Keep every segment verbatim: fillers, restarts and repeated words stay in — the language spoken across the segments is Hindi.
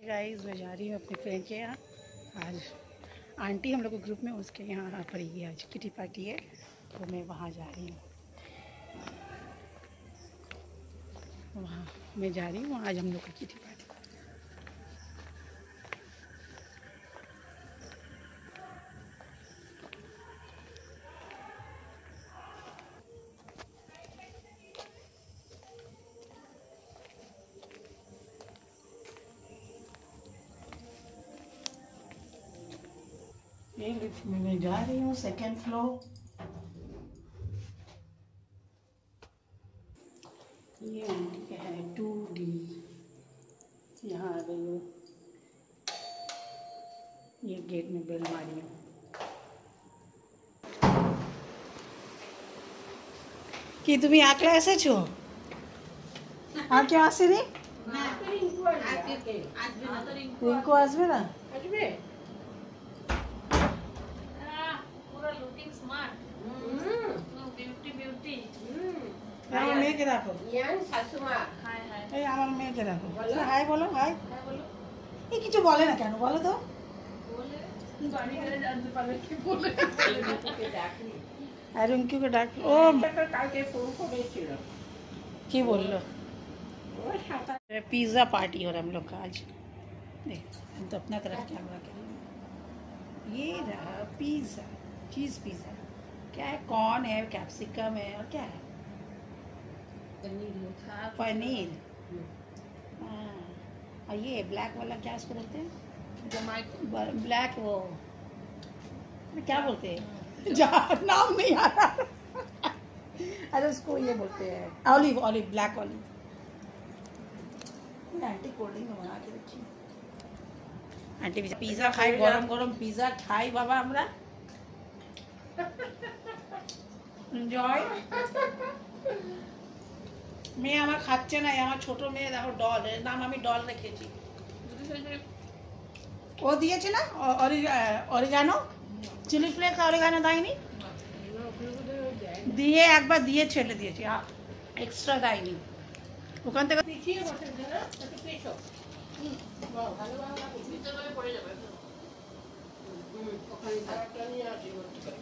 गाइस मैं जा रही हूँ अपने फ्रेंड के यहाँ। आज आंटी हम लोग के ग्रुप में उसके यहाँ पड़ी है, आज किटी पार्टी है तो मैं वहाँ जा रही हूँ। वहाँ मैं जा रही हूँ, आज हम लोग की किटी पार्टी। ये लिफ्ट में मैं जा रही हूँ, सेकेंड फ्लोर। ये आंटी का है टू डी। यहाँ आ गई हूँ, ये गेट में बेल मारी हूँ। कि तुम्हें आकला ऐसे छो हाँ क्यों आसे नहीं रिंकू आसबे ना মেয়েকে রাখো এই আমার মেয়েকে রাখো হাই বলো হাই এই কিছু বলে না কেন বলো তো আর রিঙ্কুকে ডাক ও কালকে ফোন করেছিল কি বললো पिज़्ज़ा पार्टी हो रहा है हम लोग का आज। देख हम तो अपना तरफ कैमरा करेंगे। ये रहा पिज़्ज़ा, चीज़ पिज़्ज़ा। क्या है, कॉर्न है, कैप्सिकम है और क्या है, पनीर। हाँ और ये ब्लैक वाला क्या इसको बोलते हैं, ब्लैक वो क्या बोलते हैं नाम नहीं आ रहा अरे उसको ये बोलते हैं olive, olive, black olive. Aunty cold drink बना के रखी। आंटी पिज़्ज़ा खाई, गरम गरम पिज़्ज़ा खाई बाबा हमरा এনজয়। মেয়ে আমার খাচ্ছে না, আমার ছোট মেয়ে দেখো ডল, এর নাম আমি ডল রেখেছি। ও দিয়েছে না অরিগানো, চিলি ফ্লেক্স অরিগানো দেয়নি, দিয়ে একবার দিয়ে ছেড়ে দিয়েছি, এক্সট্রা দেয়নি। ওখান থেকে পিছিয়ে বসে না একটু পেছো বাহ ভালো ভালো নিচে গলে পড়ে যাবে হুম ওখানে ধারটা নিয়ে আসি করতে পারি।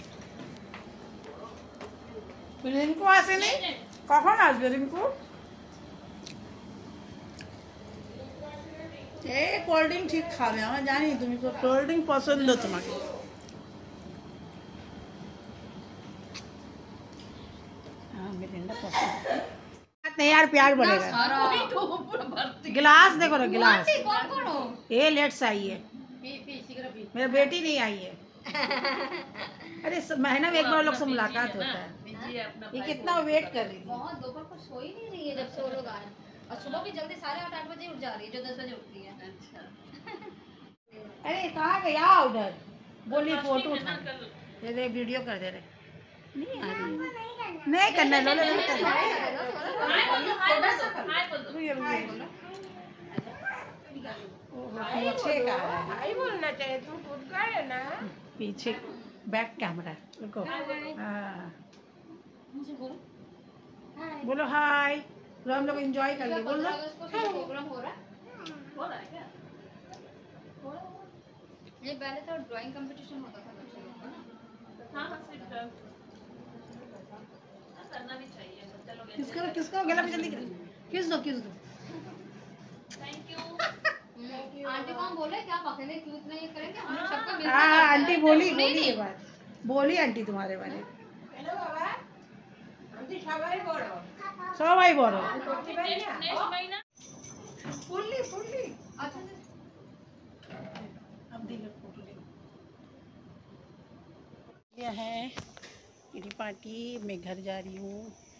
রিঙ্কু আসেনি, কখন আসবে রিঙ্কু? এই কোল্ড ড্রিঙ্ক ঠিক খাবে, আমরা জানি তুমি তো কোল্ড ড্রিঙ্ক পছন্দ তোমাকে। हाँ मिरिंडा पसंद नहीं यार, प्यार बढ़ेगा। गिलास देखो ना, गिलास ये लेट से आई है, मेरी बेटी नहीं आई है। अरे महीना में एक बार लोग से मुलाकात होता है, ये कितना वेट कर रही है। बहुत दोपहर को सो ही नहीं रही है जब से वो लोग आए, और सुबह भी जल्दी साढ़े आठ आठ बजे उठ जा रही है जो दस बजे उठती है। अच्छा अरे कहाँ गया उधर, बोली फोटो उठा दे दे, वीडियो कर दे रहे। नहीं आ रही है, नहीं करना लो लो नहीं करना। पीछे का हाय बोलना चाहिए, तू खुद का है ना, पीछे बैक कैमरा रुको। हाँ बोलो हाय, हम लोग एंजॉय कर ले, बोलो प्रोग्राम हो रहा है क्या? ये पहले तो ड्राइंग कंपटीशन होता था बच्चों का ना। हाँ हाँ सिर्फ करना भी चाहिए बच्चा लोग। किसको किसको गला पे जल्दी किस दो किस दो। थैंक यू आंटी कौन बोले क्या अकेले क्यों इतना ये करेंगे, हम लोग सबको मिलकर। हाँ आंटी बोली बोली ये बात बोली आंटी तुम्हारे बारे। हेलो बाबा आंटी सबाई बड़ो सबाई बड़ो नेक्स्ट महीना फुल्ली फुल्ली। अच्छा अब देखो फोटो देखो, ये है किटी पार्टी। मैं घर जा रही हूँ।